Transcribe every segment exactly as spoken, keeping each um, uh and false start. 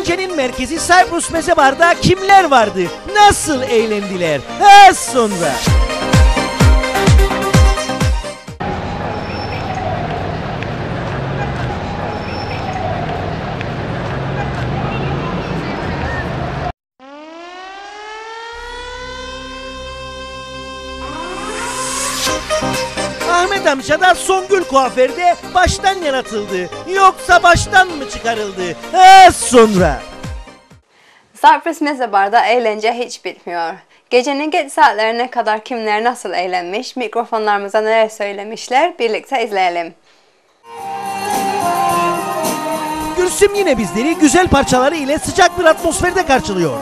Gecenin merkezi Cyprus Meze Bar'da kimler vardı? Nasıl eğlendiler? Az sonra. Ahmet amca da Songül kuaförde baştan yaratıldı. Yoksa baştan mı çıkarıldı? Az sonra. Cyprus Meze Bar'da eğlence hiç bitmiyor. Gecenin geç saatlerine kadar kimler nasıl eğlenmiş, mikrofonlarımıza neler söylemişler birlikte izleyelim. Gülsüm yine bizleri güzel parçaları ile sıcak bir atmosferde karşılıyor.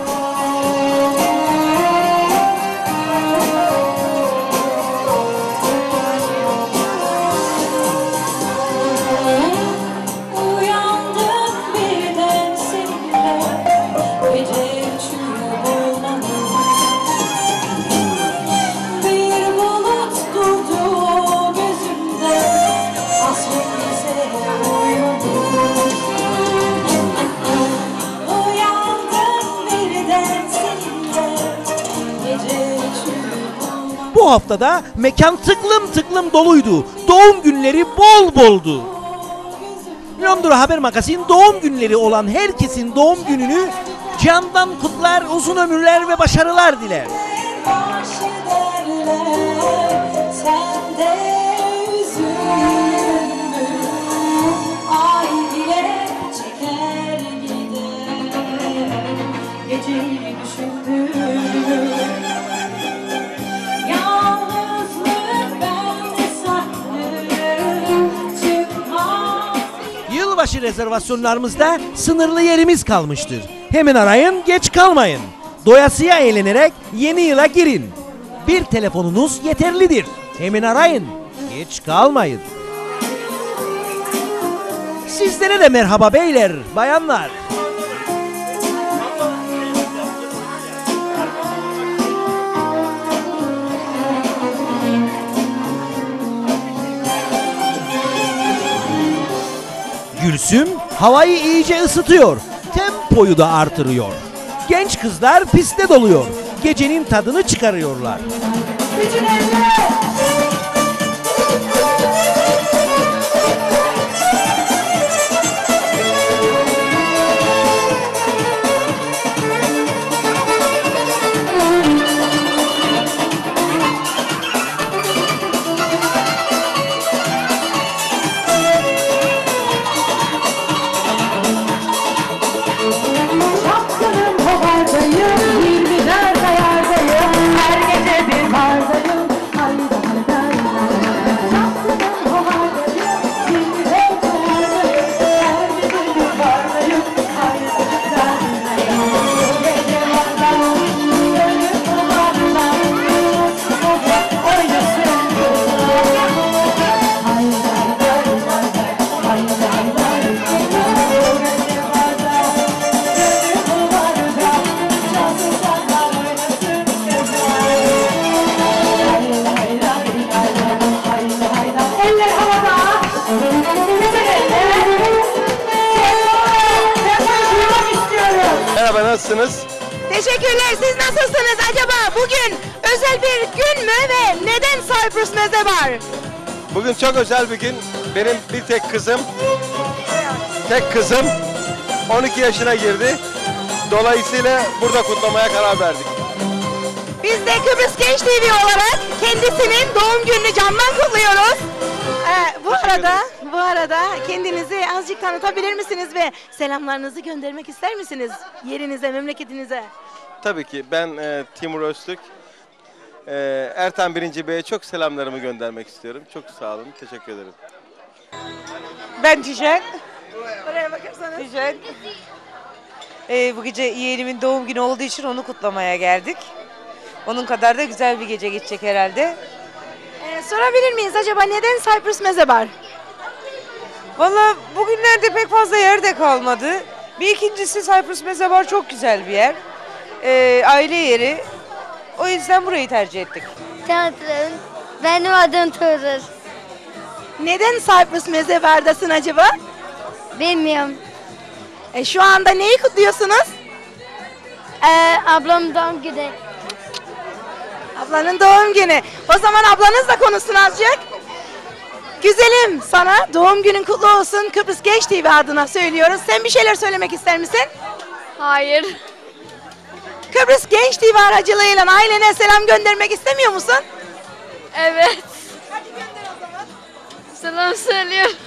Bu haftada mekan tıklım tıklım doluydu. Doğum günleri bol boldu. Londra Haber Magazin doğum günleri olan herkesin doğum gününü candan kutlar, uzun ömürler ve başarılar diler. Yılbaşı rezervasyonlarımızda sınırlı yerimiz kalmıştır. Hemen arayın, geç kalmayın. Doyasıya eğlenerek yeni yıla girin. Bir telefonunuz yeterlidir. Hemen arayın, geç kalmayın. Sizlere de merhaba beyler, bayanlar. Gülsüm havayı iyice ısıtıyor, tempoyu da artırıyor. Genç kızlar piste doluyor, gecenin tadını çıkarıyorlar. Nasılsınız? Teşekkürler. Siz nasılsınız acaba? Bugün özel bir gün mü ve neden Cyprus Meze Bar? Bugün çok özel bir gün. Benim bir tek kızım, tek kızım on iki yaşına girdi. Dolayısıyla burada kutlamaya karar verdik. Biz de Kıbrıs Genç T V olarak kendisinin doğum gününü candan kutluyoruz. Ee, bu arada, bu arada kendinizi azıcık tanıtabilir misiniz ve selamlarınızı göndermek ister misiniz yerinize, memleketinize? Tabii ki. Ben e, Timur Öztürk. E, Ertan Birinci Bey'e çok selamlarımı göndermek istiyorum. Çok sağ olun. Teşekkür ederim. Ben Tişen. Buraya bakarsanız. Tişen. Ee, bu gece yeğenimin doğum günü olduğu için onu kutlamaya geldik. Onun kadar da güzel bir gece geçecek herhalde. Ee, sorabilir miyiz acaba neden Cyprus Meze Bar? Valla bugünlerde pek fazla yerde kalmadı. Bir ikincisi Cyprus Meze Bar çok güzel bir yer. Ee, aile yeri. O yüzden burayı tercih ettik. Tanrım, benim adım Tuğrul. Neden Cyprus Meze Bar'dasın acaba? Bilmiyorum. E, şu anda neyi kutluyorsunuz? Ee, ablam doğum günü. Ablanın doğum günü. O zaman ablanızla konuşsun azıcık. Güzelim, sana doğum günün kutlu olsun Kıbrıs Genç T V adına söylüyoruz. Sen bir şeyler söylemek ister misin? Hayır. Kıbrıs Genç T V aracılığıyla ailene selam göndermek istemiyor musun? Evet. Selam söylüyorum.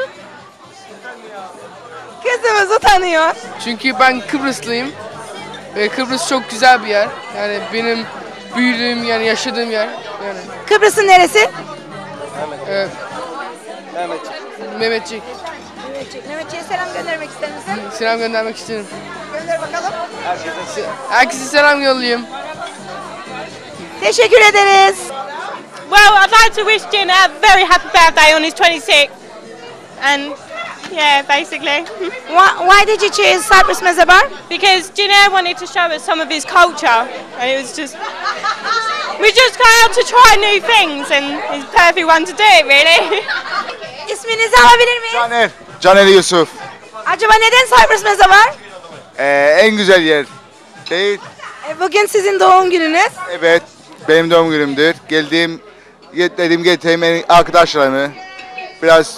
Kızımız utanıyor. Çünkü ben Kıbrıslıyım ve Kıbrıs çok güzel bir yer. Yani benim büyüdüğüm yani yaşadığım yer. Yani Kıbrıs'ın neresi? e, Mehmetçik. Mehmetçik. Mehmetçik'e selam göndermek ister misin? Selam göndermek isterim. Gönder bakalım. Herkese selam yollayayım. Teşekkür ederiz. Well, I'd like to wish Jin a very happy birthday on his twenty-sixth. And yeah, basically. Why, why did you choose Cyprus Mezabar? Because Jinair wanted to show us some of his culture. And it was just... We just go out to try new things and he's the perfect one to do it, really. İsminizi alabilir miyiz? Caner. Caner Yusuf. Acaba neden Cyprus Mezabar? Ee, en güzel yer. Değil. E, bugün sizin doğum gününüz. Evet. Benim doğum günümdür. Geldiğim, dedim getireyim en- arkadaşlarımı. Biraz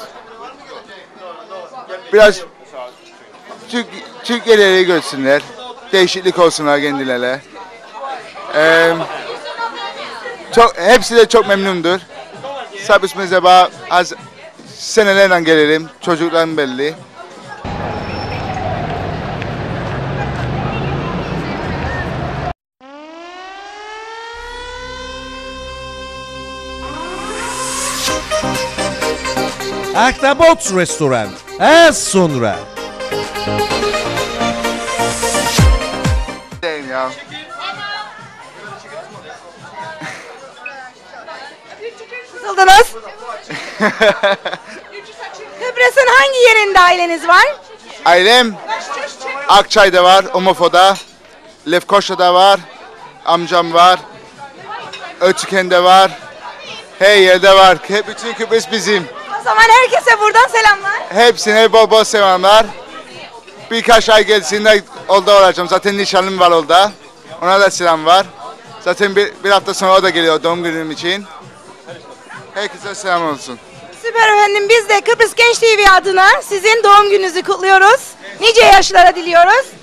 biraz Türk, Türk yerleri görsünler. Değişiklik olsunlar kendilerine. Ee, çok, hepsi de çok memnundur. Cyprus Mezabar az senelerden gelirim. Çocuklarım belli. Ahtapot Restoran. Az sonra. Değil ya. Nasıldınız? Kıbrıs'ın hangi yerinde aileniz var? Ailem Akçay'da var, Umofo'da, Lefkoşa'da var, amcam var, Ötüken'de var, her yerde var. Hep bütün Kıbrıs bizim. O zaman herkese buradan selamlar. Hepsine bol bol selamlar. Birkaç ay gelsinler orada olacağım. Zaten nişanlım var orada. Ona da selam var. Zaten bir, bir hafta sonra o da geliyor doğum günüm için. Herkese selam olsun. Süper efendim, biz de Kıbrıs Genç T V adına sizin doğum gününüzü kutluyoruz. Nice yaşlara diliyoruz.